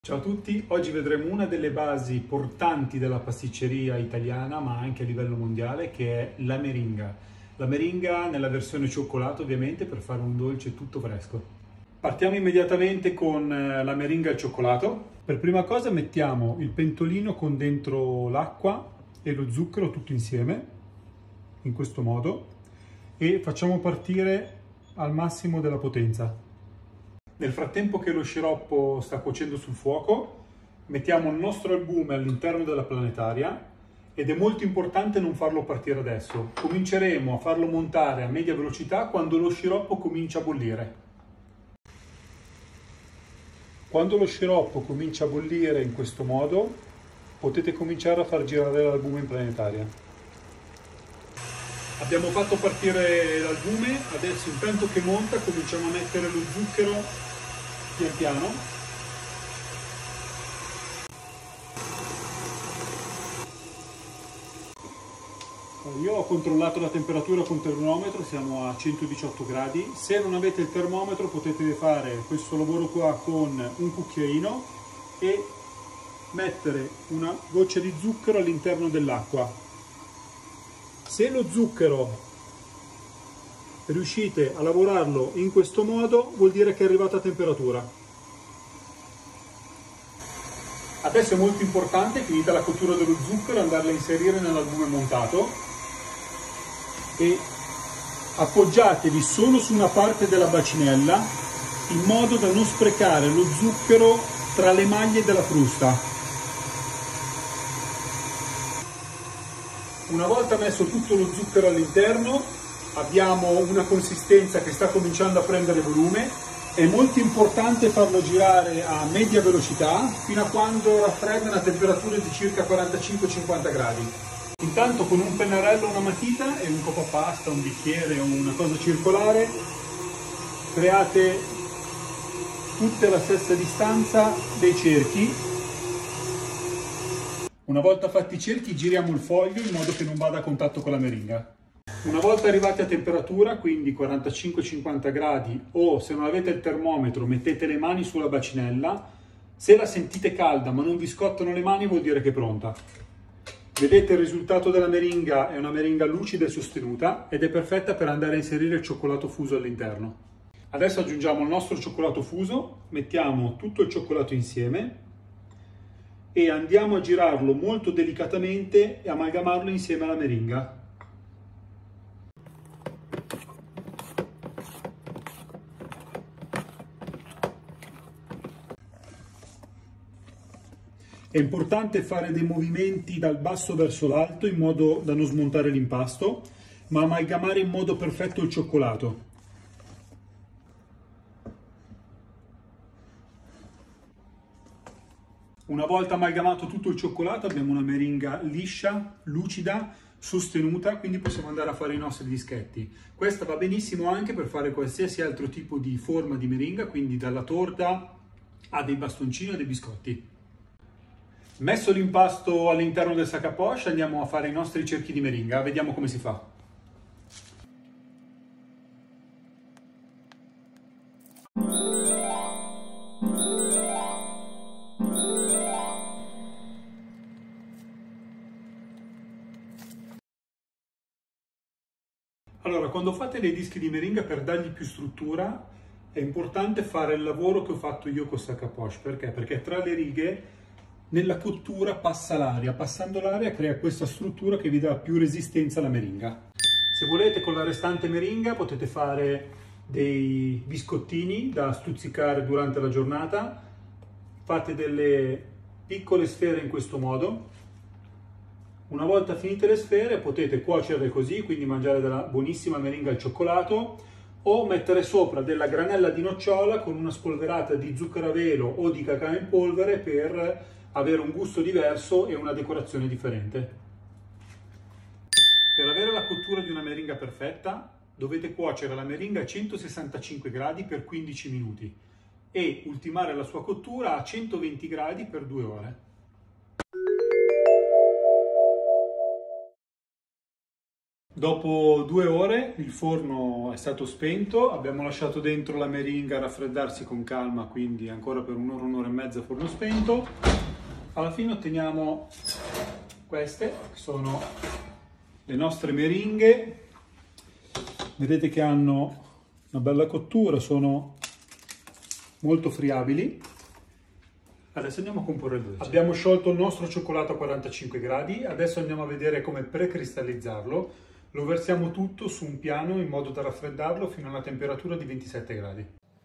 Ciao a tutti, oggi vedremo una delle basi portanti della pasticceria italiana ma anche a livello mondiale, che è la meringa. La meringa nella versione cioccolato, ovviamente, per fare un dolce tutto fresco. Partiamo immediatamente con la meringa al cioccolato. Per prima cosa mettiamo il pentolino con dentro l'acqua e lo zucchero tutto insieme, in questo modo, e facciamo partire al massimo della potenza. Nel frattempo che lo sciroppo sta cuocendo sul fuoco, mettiamo il nostro albume all'interno della planetaria ed è molto importante non farlo partire adesso. Cominceremo a farlo montare a media velocità quando lo sciroppo comincia a bollire. Quando lo sciroppo comincia a bollire in questo modo, potete cominciare a far girare l'albume in planetaria. Abbiamo fatto partire l'albume, adesso intanto che monta cominciamo a mettere lo zucchero pian piano. Io ho controllato la temperatura con termometro, siamo a 118 gradi. Se non avete il termometro potete fare questo lavoro qua con un cucchiaino e mettere una goccia di zucchero all'interno dell'acqua. Se lo zucchero riuscite a lavorarlo in questo modo, vuol dire che è arrivata a temperatura. Adesso è molto importante, finita la cottura dello zucchero, andarla a inserire nell'albume montato e appoggiatevi solo su una parte della bacinella in modo da non sprecare lo zucchero tra le maglie della frusta. Una volta messo tutto lo zucchero all'interno, abbiamo una consistenza che sta cominciando a prendere volume. È molto importante farlo girare a media velocità fino a quando raffredda a temperature di circa 45-50 gradi. Intanto con un pennarello, una matita e un copo a pasta, un bicchiere o una cosa circolare, create tutte alla stessa distanza dei cerchi. Una volta fatti i cerchi giriamo il foglio in modo che non vada a contatto con la meringa. Una volta arrivati a temperatura, quindi 45-50 gradi, o se non avete il termometro mettete le mani sulla bacinella, se la sentite calda ma non vi scottano le mani vuol dire che è pronta. Vedete il risultato della meringa, è una meringa lucida e sostenuta ed è perfetta per andare a inserire il cioccolato fuso all'interno. Adesso aggiungiamo il nostro cioccolato fuso, mettiamo tutto il cioccolato insieme e andiamo a girarlo molto delicatamente e amalgamarlo insieme alla meringa. È importante fare dei movimenti dal basso verso l'alto in modo da non smontare l'impasto, ma amalgamare in modo perfetto il cioccolato. Una volta amalgamato tutto il cioccolato abbiamo una meringa liscia, lucida, sostenuta, quindi possiamo andare a fare i nostri dischetti. Questa va benissimo anche per fare qualsiasi altro tipo di forma di meringa, quindi dalla torta a dei bastoncini o dei biscotti. Messo l'impasto all'interno del sac à poche, andiamo a fare i nostri cerchi di meringa, vediamo come si fa. Allora, quando fate dei dischi di meringa, per dargli più struttura è importante fare il lavoro che ho fatto io con sac à poche. Perché? Perché tra le righe nella cottura passa l'aria, passando l'aria crea questa struttura che vi dà più resistenza alla meringa. Se volete, con la restante meringa potete fare dei biscottini da stuzzicare durante la giornata. Fate delle piccole sfere in questo modo. Una volta finite le sfere potete cuocerle così, quindi mangiare della buonissima meringa al cioccolato, o mettere sopra della granella di nocciola con una spolverata di zucchero a velo o di cacao in polvere per avere un gusto diverso e una decorazione differente. Per avere la cottura di una meringa perfetta dovete cuocere la meringa a 165 gradi per 15 minuti e ultimare la sua cottura a 120 gradi per 2 ore. Dopo 2 ore il forno è stato spento, abbiamo lasciato dentro la meringa a raffreddarsi con calma, quindi ancora per un'ora, un'ora e mezza forno spento. Alla fine otteniamo queste, che sono le nostre meringhe. Vedete che hanno una bella cottura, sono molto friabili. Adesso andiamo a comporre il dolce. Abbiamo sciolto il nostro cioccolato a 45 gradi, adesso andiamo a vedere come precristallizzarlo. Lo versiamo tutto su un piano in modo da raffreddarlo fino a una temperatura di 27 gradi.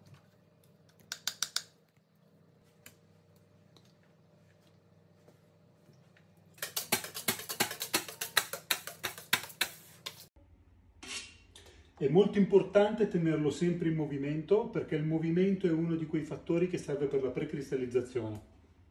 È molto importante tenerlo sempre in movimento perché il movimento è uno di quei fattori che serve per la precristallizzazione.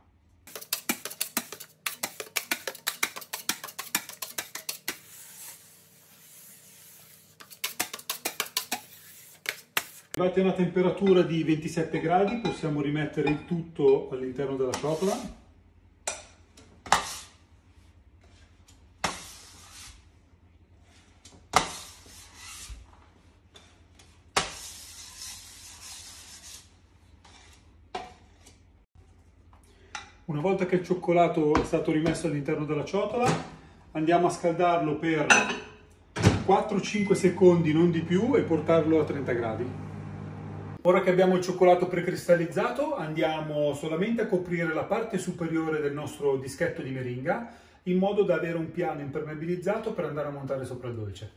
Arrivati a una temperatura di 27 gradi possiamo rimettere il tutto all'interno della ciotola. Una volta che il cioccolato è stato rimesso all'interno della ciotola, andiamo a scaldarlo per 4-5 secondi, non di più, e portarlo a 30 gradi. Ora che abbiamo il cioccolato precristallizzato, andiamo solamente a coprire la parte superiore del nostro dischetto di meringa, in modo da avere un piano impermeabilizzato per andare a montare sopra il dolce.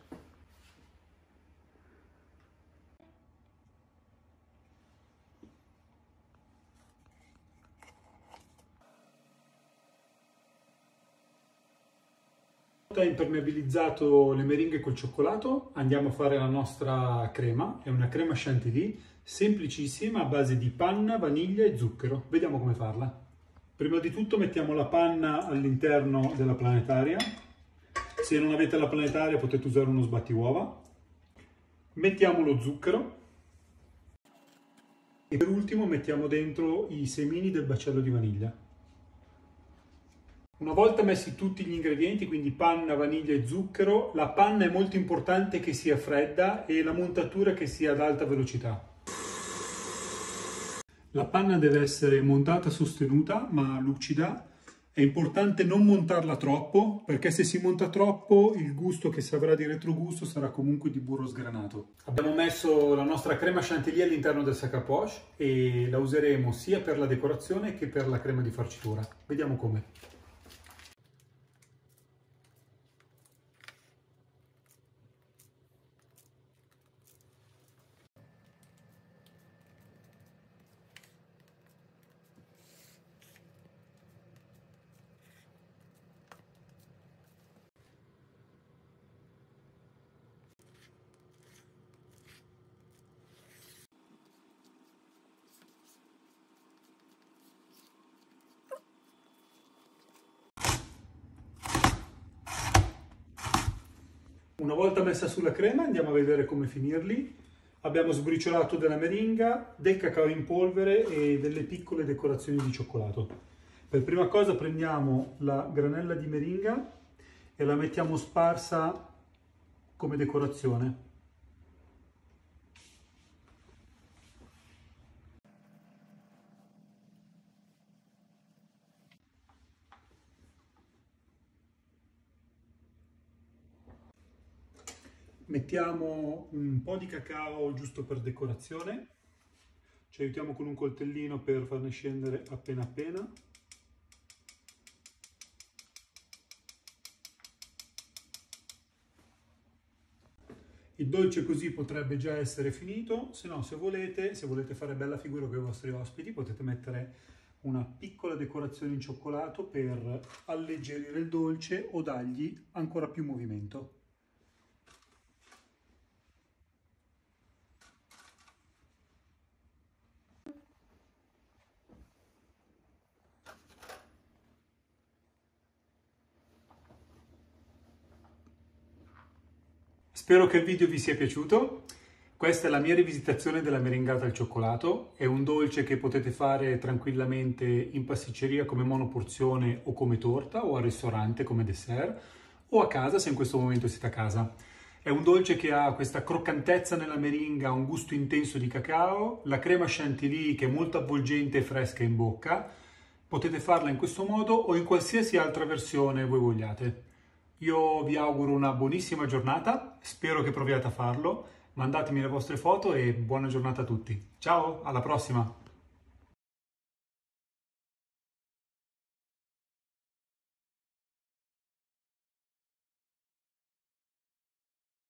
Impermeabilizzato le meringhe col cioccolato, andiamo a fare la nostra crema. È una crema chantilly semplicissima a base di panna, vaniglia e zucchero. Vediamo come farla. Prima di tutto mettiamo la panna all'interno della planetaria. Se non avete la planetaria potete usare uno sbattiuova. Mettiamo lo zucchero e per ultimo mettiamo dentro i semini del baccello di vaniglia. Una volta messi tutti gli ingredienti, quindi panna, vaniglia e zucchero, la panna è molto importante che sia fredda e la montatura che sia ad alta velocità. La panna deve essere montata sostenuta ma lucida. È importante non montarla troppo, perché se si monta troppo il gusto che si avrà di retrogusto sarà comunque di burro sgranato. Abbiamo messo la nostra crema chantilly all'interno del sac à poche e la useremo sia per la decorazione che per la crema di farcitura. Vediamo come. Una volta messa sulla crema andiamo a vedere come finirli. Abbiamo sbriciolato della meringa, del cacao in polvere e delle piccole decorazioni di cioccolato. Per prima cosa prendiamo la granella di meringa e la mettiamo sparsa come decorazione. Mettiamo un po' di cacao giusto per decorazione, ci aiutiamo con un coltellino per farne scendere appena appena. Il dolce così potrebbe già essere finito, se no se volete fare bella figura con i vostri ospiti potete mettere una piccola decorazione in cioccolato per alleggerire il dolce o dargli ancora più movimento. Spero che il video vi sia piaciuto. Questa è la mia rivisitazione della meringata al cioccolato. È un dolce che potete fare tranquillamente in pasticceria come monoporzione o come torta o al ristorante come dessert o a casa se in questo momento siete a casa. È un dolce che ha questa croccantezza nella meringa, un gusto intenso di cacao, la crema chantilly che è molto avvolgente e fresca in bocca. Potete farla in questo modo o in qualsiasi altra versione voi vogliate. Io vi auguro una buonissima giornata, spero che proviate a farlo, mandatemi le vostre foto e buona giornata a tutti. Ciao, alla prossima!